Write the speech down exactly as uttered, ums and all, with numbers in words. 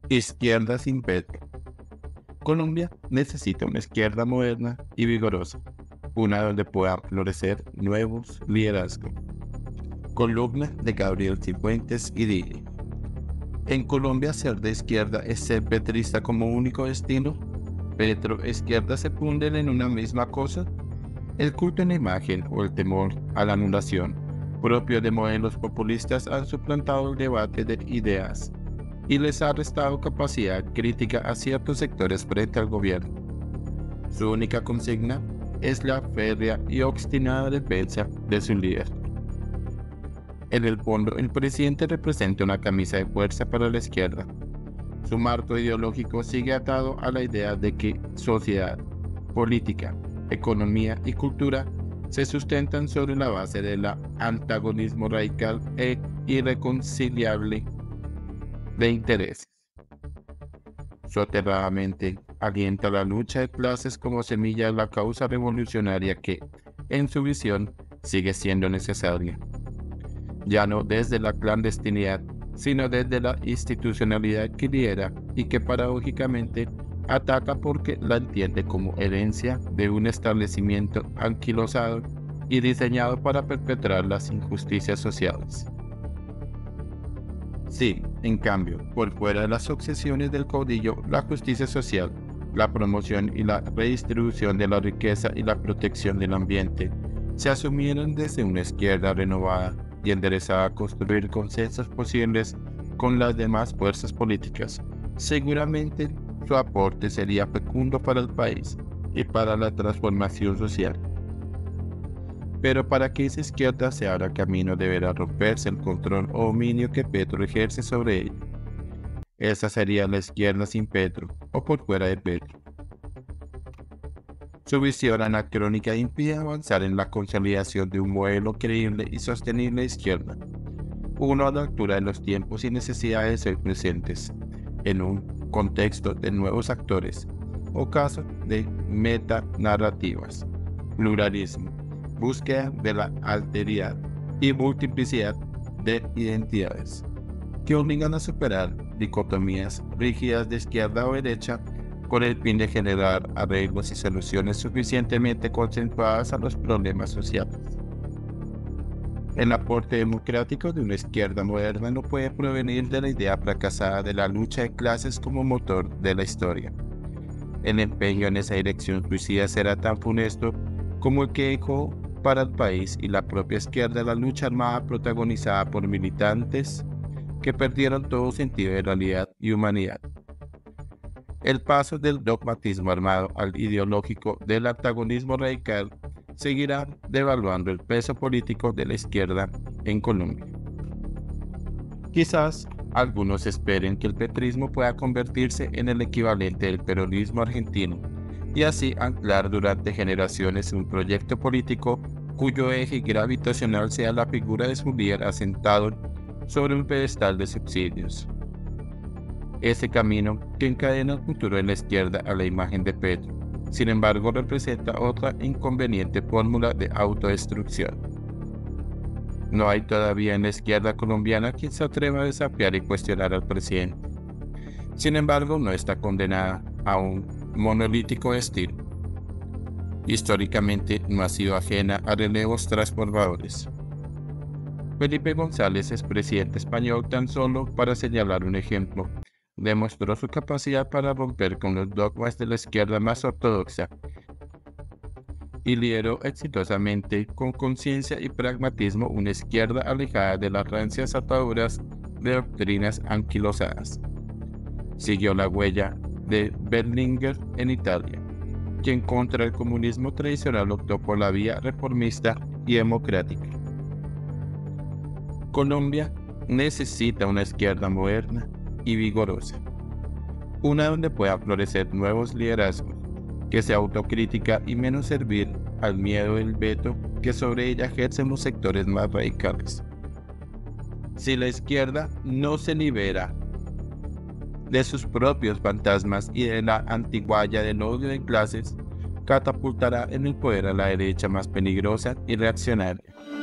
Izquierda sin Petro. Colombia necesita una izquierda moderna y vigorosa, una donde puedan florecer nuevos liderazgos. Columna de Gabriel Cifuentes y Dili. En Colombia, ser de izquierda es ser petrista como único destino. Petro e izquierda se funden en una misma cosa. El culto en la imagen o el temor a la anulación, propio de modelos populistas, han suplantado el debate de ideas y les ha restado capacidad crítica a ciertos sectores frente al gobierno. Su única consigna es la férrea y obstinada defensa de su líder. En el fondo, el presidente representa una camisa de fuerza para la izquierda. Su marco ideológico sigue atado a la idea de que sociedad, política, economía y cultura se sustentan sobre la base del antagonismo radical e irreconciliable de intereses. Soterradamente alienta la lucha de clases como semilla de la causa revolucionaria que, en su visión, sigue siendo necesaria. Ya no desde la clandestinidad, sino desde la institucionalidad que lidera y que paradójicamente ataca porque la entiende como herencia de un establecimiento anquilosado y diseñado para perpetrar las injusticias sociales. Sí, en cambio, por fuera de las obsesiones del caudillo, la justicia social, la promoción y la redistribución de la riqueza y la protección del ambiente se asumieron desde una izquierda renovada y enderezada a construir consensos posibles con las demás fuerzas políticas. Seguramente su aporte sería fecundo para el país y para la transformación social. Pero para que esa izquierda se abra camino deberá romperse el control o dominio que Petro ejerce sobre ella. Esa sería la izquierda sin Petro o por fuera de Petro. Su visión anacrónica impide avanzar en la consolidación de un modelo creíble y sostenible de izquierda, uno a la altura de los tiempos y necesidades hoy presentes, en un contexto de nuevos actores o caso de metanarrativas, pluralismo, búsqueda de la alteridad y multiplicidad de identidades, que obligan a superar dicotomías rígidas de izquierda o derecha con el fin de generar arreglos y soluciones suficientemente consensuadas a los problemas sociales. El aporte democrático de una izquierda moderna no puede provenir de la idea fracasada de la lucha de clases como motor de la historia. El empeño en esa dirección suicida será tan funesto como el que dejó para el país y la propia izquierda la lucha armada protagonizada por militantes que perdieron todo sentido de realidad y humanidad. El paso del dogmatismo armado al ideológico del antagonismo radical seguirá devaluando el peso político de la izquierda en Colombia. Quizás algunos esperen que el petrismo pueda convertirse en el equivalente del peronismo argentino y así anclar durante generaciones un proyecto político cuyo eje gravitacional sea la figura de su líder asentado sobre un pedestal de subsidios. Ese camino que encadena el futuro de la izquierda a la imagen de Petro, sin embargo, representa otra inconveniente fórmula de autodestrucción. No hay todavía en la izquierda colombiana quien se atreva a desafiar y cuestionar al presidente. Sin embargo, no está condenada a un monolítico estilo. Históricamente no ha sido ajena a relevos transformadores. Felipe González, expresidente español, tan solo para señalar un ejemplo, demostró su capacidad para romper con los dogmas de la izquierda más ortodoxa y lideró exitosamente con conciencia y pragmatismo una izquierda alejada de las rancias ataduras de doctrinas anquilosadas. Siguió la huella de Berlinguer en Italia, quien contra el comunismo tradicional optó por la vía reformista y democrática. Colombia necesita una izquierda moderna y vigorosa, una donde pueda florecer nuevos liderazgos, que sea autocrítica y menos servir al miedo del veto que sobre ella ejercen los sectores más radicales. Si la izquierda no se libera de sus propios fantasmas y de la antigualla del odio de clases, catapultará en el poder a la derecha más peligrosa y reaccionaria.